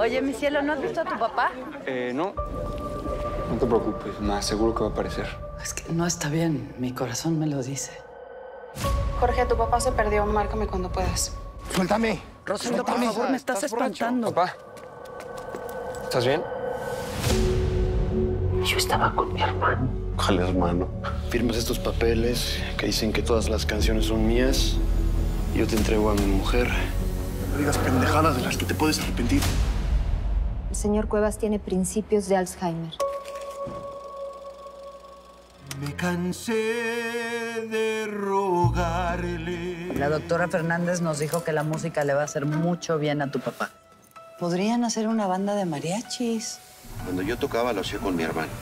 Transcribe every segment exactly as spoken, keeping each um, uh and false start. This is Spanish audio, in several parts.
Oye, mi cielo, ¿no has visto a tu papá? Eh, no. No te preocupes, más seguro que va a aparecer. Es que no está bien. Mi corazón me lo dice. Jorge, tu papá se perdió. Márcame cuando puedas. ¡Suéltame! Rosendo, por favor, me estás, ¿Estás borracho? espantando. Papá, ¿estás bien? Yo estaba con mi hermano. ¿Cuál hermano? Firmas estos papeles que dicen que todas las canciones son mías. Y yo te entrego a mi mujer. No digas pendejadas de las que te puedes arrepentir. El señor Cuevas tiene principios de Alzheimer. Me cansé de rogarle. La doctora Fernández nos dijo que la música le va a hacer mucho bien a tu papá. Podrían hacer una banda de mariachis. Cuando yo tocaba, lo hacía con mi hermano.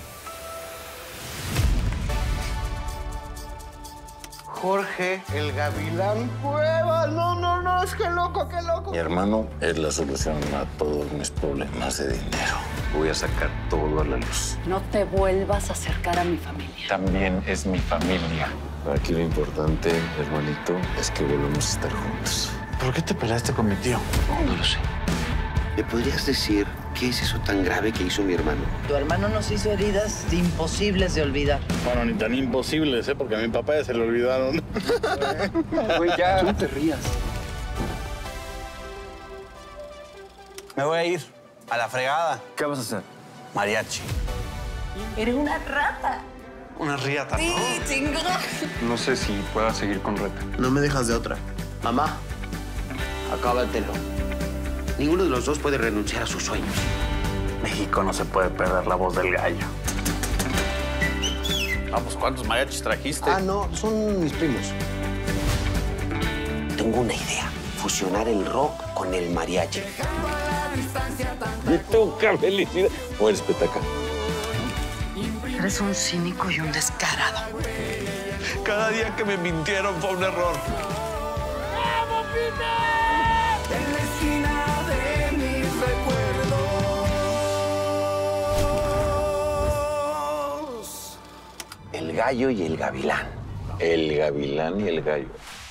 Jorge, el Gavilán Cuevas. No, no, no, es que loco, qué loco. Mi hermano es la solución a todos mis problemas de dinero. Voy a sacar todo a la luz. No te vuelvas a acercar a mi familia. También es mi familia. Aquí lo importante, hermanito, es que volvamos a estar juntos. ¿Por qué te peleaste con mi tío? No lo sé. ¿Me podrías decir qué es eso tan grave que hizo mi hermano? Tu hermano nos hizo heridas imposibles de olvidar. Bueno, ni tan imposibles, ¿eh? Porque a mi papá ya se le olvidaron. Güey, ya. No te rías. Me voy a ir a la fregada. ¿Qué vas a hacer? Mariachi. Eres una rata. Una riata, ¿no? Sí, chingón. No sé si pueda seguir con Reta. No me dejas de otra. Mamá, acábatelo. Ninguno de los dos puede renunciar a sus sueños. México no se puede perder la voz del gallo. Vamos, ¿cuántos mariachis trajiste? Ah, no, son mis primos. Tengo una idea. Fusionar el rock con el mariachi. Me toca felicidad. O eres petaca. Eres un cínico y un descarado. Cada día que me mintieron fue un error. En la esquina de mis recuerdos. El gallo y el gavilán. El gavilán y el gallo.